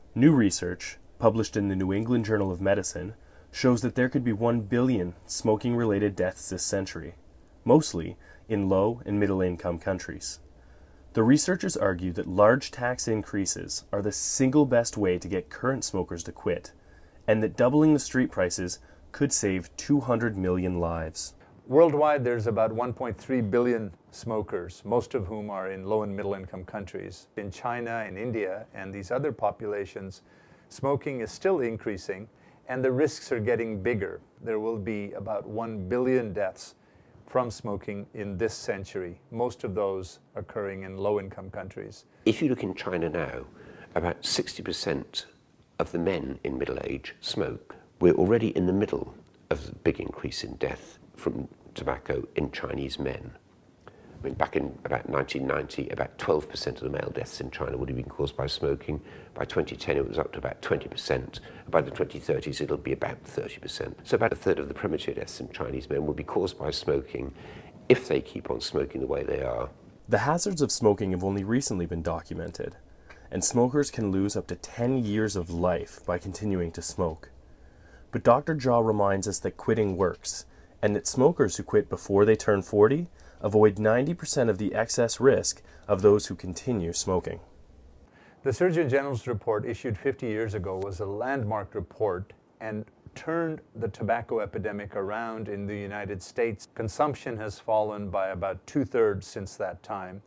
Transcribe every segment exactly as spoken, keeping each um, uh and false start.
New research, published in the New England Journal of Medicine, shows that there could be one billion smoking-related deaths this century, mostly in low and middle-income countries. The researchers argue that large tax increases are the single best way to get current smokers to quit, and that doubling the street prices could save two hundred million lives. Worldwide, there's about one point three billion smokers, most of whom are in low and middle income countries. In China and India and these other populations, smoking is still increasing and the risks are getting bigger. There will be about one billion deaths from smoking in this century, most of those occurring in low income countries. If you look in China now, about sixty percent of the men in middle age smoke. We're already in the middle of the big increase in death from tobacco in Chinese men. I mean, back in about nineteen ninety, about twelve percent of the male deaths in China would have been caused by smoking. By twenty ten, it was up to about twenty percent. By the twenty thirties, it'll be about thirty percent. So about a third of the premature deaths in Chinese men will be caused by smoking if they keep on smoking the way they are. The hazards of smoking have only recently been documented, and smokers can lose up to ten years of life by continuing to smoke. But Doctor Jha reminds us that quitting works, and that smokers who quit before they turn forty avoid ninety percent of the excess risk of those who continue smoking. The Surgeon General's report issued fifty years ago was a landmark report and turned the tobacco epidemic around in the United States. Consumption has fallen by about two-thirds since that time,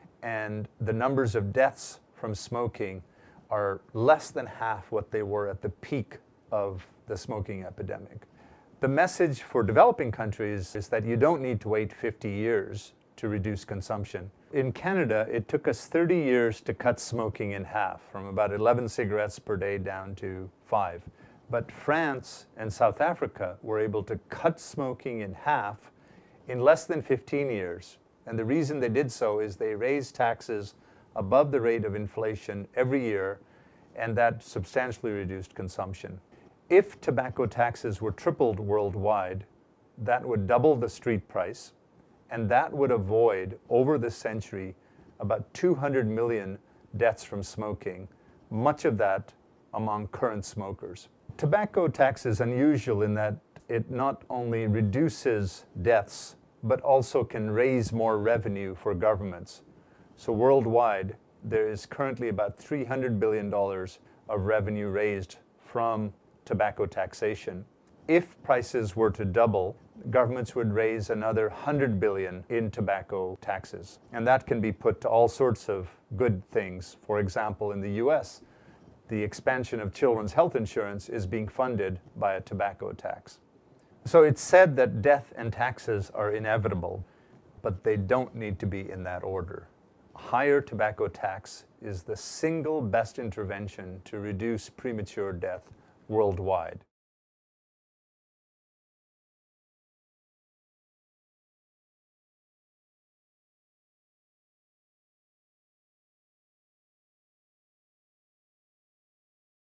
and the numbers of deaths from smoking are less than half what they were at the peak of the smoking epidemic. The message for developing countries is that you don't need to wait fifty years to reduce consumption. In Canada, it took us thirty years to cut smoking in half, from about eleven cigarettes per day down to five. But France and South Africa were able to cut smoking in half in less than fifteen years. And the reason they did so is they raised taxes above the rate of inflation every year, and that substantially reduced consumption. If tobacco taxes were tripled worldwide, that would double the street price, and that would avoid, over the century, about two hundred million deaths from smoking, much of that among current smokers. Tobacco tax is unusual in that it not only reduces deaths, but also can raise more revenue for governments. So worldwide, there is currently about three hundred billion dollars of revenue raised from tobacco taxation. If prices were to double, governments would raise another one hundred billion dollars in tobacco taxes. And that can be put to all sorts of good things. For example, in the U S, the expansion of children's health insurance is being funded by a tobacco tax. So it's said that death and taxes are inevitable, but they don't need to be in that order. Higher tobacco tax is the single best intervention to reduce premature death worldwide.